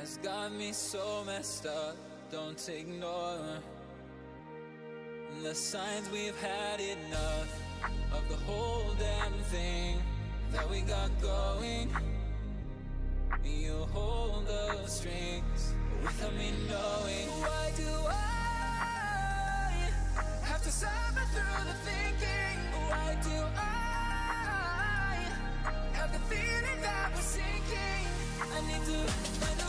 has got me so messed up. Don't ignore the signs. We've had enough of the whole damn thing that we got going. You hold the strings without me knowing. Why do I have to suffer through the thinking? Why do I have the feeling that we're sinking? I need to find